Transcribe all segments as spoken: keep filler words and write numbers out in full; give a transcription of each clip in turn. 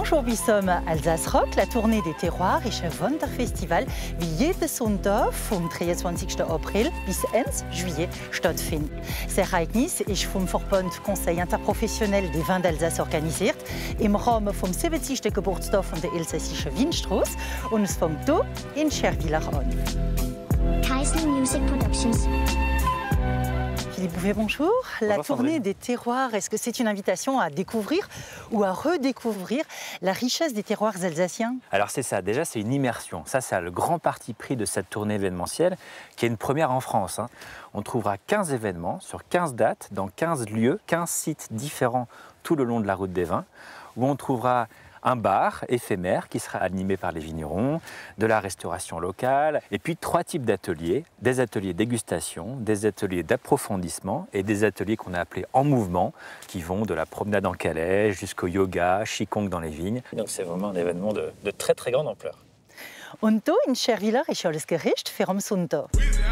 Aujourd'hui sommes Alsace Rock, la tournée des terroirs ist ein Wanderfestival, wie jeden Sonntag vom dreiundzwanzigsten April bis Ende Juillet stattfindet. Das Ereignis ist vom Verband Conseil Interprofessionnel des Vins d'Alsace organisiert, im Rahmen vom siebzigsten Geburtstag von der elsässischen Weinstraße und es fängt hier in Scherwiller an. Kaiser Music Productions. Philippe Bouvet, bonjour. La Bonjour, tournée Sandrine. des terroirs, est-ce que c'est une invitation à découvrir ou à redécouvrir la richesse des terroirs alsaciens? Alors c'est ça, déjà c'est une immersion. Ça c'est le grand parti pris de cette tournée événementielle qui est une première en France. Hein. On trouvera quinze événements sur quinze dates dans quinze lieux, quinze sites différents tout le long de la route des vins où on trouvera un bar éphémère qui sera animé par les vignerons, de la restauration locale, et puis trois types d'ateliers, des ateliers dégustation, des ateliers d'approfondissement et des ateliers qu'on a appelés en mouvement, qui vont de la promenade en calèche jusqu'au yoga, qigong dans les vignes. Donc c'est vraiment un événement de, de très très grande ampleur. Und hier in Scherwiller ist alles gericht für am Sonntag.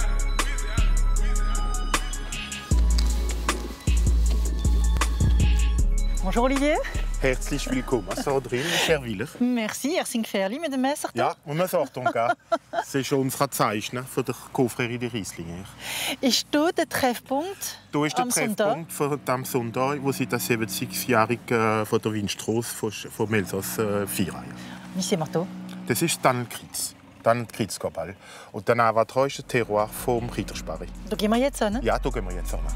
Bonjour Olivier. Herzlich willkommen, Sandrine Scherwiller. Merci, er sind gefährlich mit dem Messer. Ja, und man sagt auch, das ist unser Zeichen von der Confrérie de Rieslinger. Ist hier der Treffpunkt Hier ist der am Sonntag? Treffpunkt von dem Sonntag, wo sie das siebzigjährige von der Weinstraße vom Elsass äh, feiern. Wie sind wir hier? Das ist Tannenkritz, Tannenkritzkabal. Und dann auch dran ist der Terroir vom Rittersparri. Da gehen wir jetzt hin. Ja, da gehen wir jetzt hin.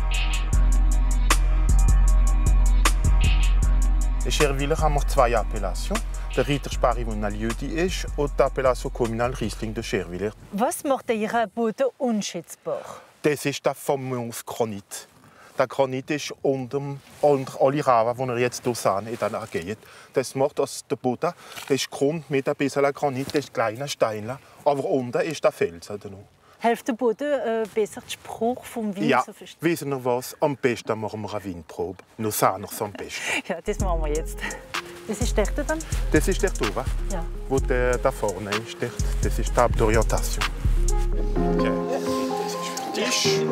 In Scherwiller haben wir zwei Appellationen. Der Rittersparri, der in Lieu ist, und die Appellation Communale Riesling de Scherwiller. Was macht Ihre Boden unschätzbar? Das ist der famöse Granit. Der Granit ist unter, unter alle Raven, die wir jetzt hier sehen, in den Ageien. Das macht aus der Boden, das ist Grund mit ein bisschen Granit, das ist kleine Steine. Aber unten ist der Felsen. Hilft der Boden äh, besser den Spruch vom Wein Ja, zu verstehen? wissen Sie was? Am besten machen wir eine Weinprobe. Nur sehen wir es am besten. Ja, das machen wir jetzt. Das ist der dann? Das ist der Tour, Ja. wo der da vorne ist. Der, das ist die Orientation. Okay. Das ist für dich.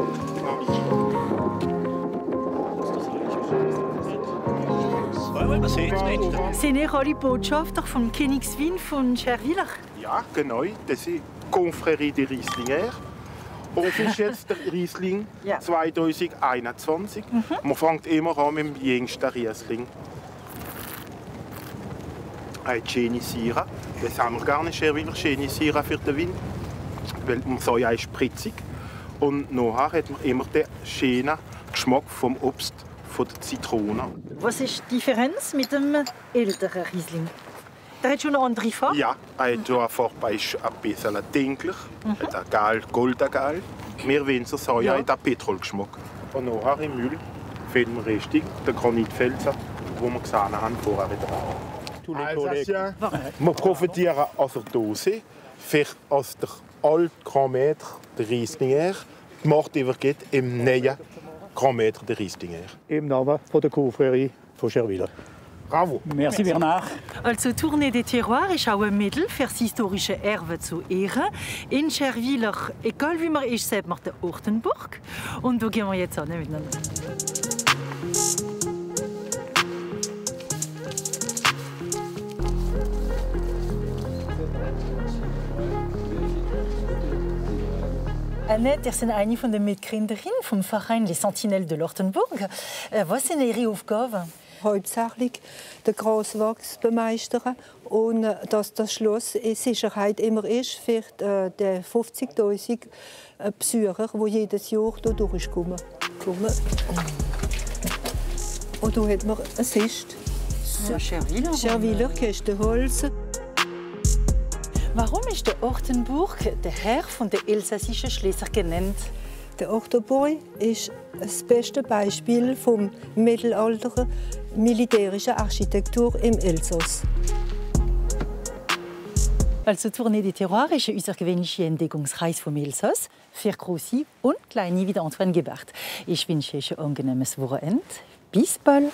Sind ihr alle Botschafter vom Königswein von Scherwiller? Ja, genau. Das ist Confrérie de Rieslinger. Und ist jetzt der Riesling Ja. zwanzig einundzwanzig. Mhm. Man fängt immer an mit dem jüngsten Riesling. Ein Genisira. Das haben wir gar nicht, Scherwiller Genisira für den Wein. Weil man so ja ist spritzig. Und nachher hat man immer den schönen Geschmack vom Obst, von der Zitrone. Was ist die Differenz mit dem älteren Riesling? Der hat schon eine andere Farbe. Ja, die Farbe ist ein bisschen dunkler, mhm. ein Gal, goldengal. Wir Winzer sagen ja, den Petrolgeschmack. Und nachher im Müll finden wir richtig den Granitfelsen, den wir gesehen haben vorher in der Alsacien. Wir profitieren aus der Dose, für aus der alten Grand Maître der Rieslinger, gemacht übergeht im neuen Grand Maître der Rieslinger. Im Namen von der Confrérie von Scherwiller. Bravo. Merci Bernard. Also Tournée des Terroirs ist auch ein Mittel für das historische Erbe zu ehren. In Scherwiller, egal wie man ist, sagt man der Ortenburg. Und da gehen wir jetzt an miteinander. Annette, ihr seid eine von den Mitgründerinnen vom Verein Les Sentinelles de l'Ortenburg. Was sind Ihre Aufgaben? Hauptsächlich den Grosswachs bemeistern und dass das Schloss in Sicherheit immer ist für die fünfzigtausend Besucher, die jedes Jahr hier durchkommen. Und hier hat man eine Sicht. Ja, Scherwiller. Scherwiller, Kästenholz. Warum ist der Ortenburg der Herr von der elsässischen Schlösser genannt? Der Ortenburg ist das beste Beispiel vom Mittelalter militärischen Architektur im Elsass. Also Tournée des Terroirs ist eine außergewöhnliche Entdeckungsreise vom Elsass für Große und Kleine wie Antoine Gebhardt. Ich wünsche euch ein angenehmes Wochenende. Bis bald.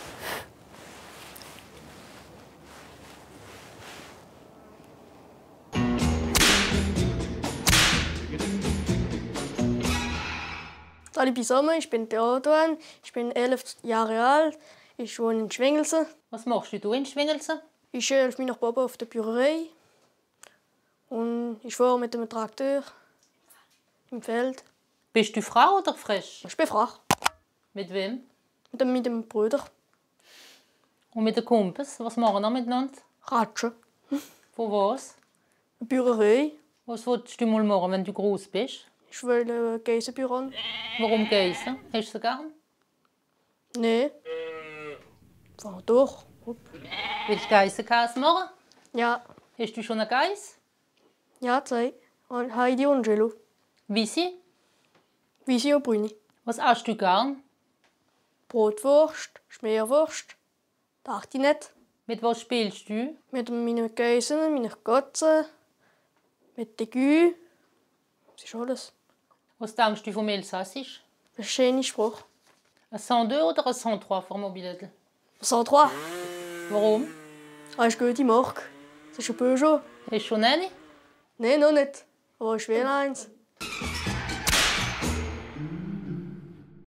Hallo zusammen, ich bin der Antoine, ich bin elf Jahre alt, ich wohne in Schwengelsen. Was machst du in Schwengelsen? Ich helfe meiner Papa auf der Bäuerei. Und ich fahre mit dem Traktor im Feld. Bist du Frau oder frisch? Ich bin Frau. Mit wem? Mit dem, mit dem Bruder. Und mit den Kumpels? Was machen wir miteinander? Ratschen. Von was? Bäuerei. Was willst du mal machen, wenn du groß bist? Ich will äh, Käsebüro. Warum Geissen? Hast du sie gern? Nein. Fahr doch. Willst du Geissenkäse machen? Ja. Hast du schon einen Geiss? Ja, zwei. Und Heidi und Jello. Wie sie? Visi und Brüni. Was isst du gern? Brotwurst, Schmeerwurst. Dachte ich nicht. Mit was spielst du? Mit meinen Geissen, meinen Katzen, mit den Kühen. Das ist alles. Was denkst du vom Elsassisch? Das ist ein schöner Spruch. Ein cent deux oder ein cent trois für Mobilette? cent trois. Warum? Das ist eine gute Marke. Das ist ein Peugeot. Hast du schon eine? Nein, noch nicht. Aber ich will eins.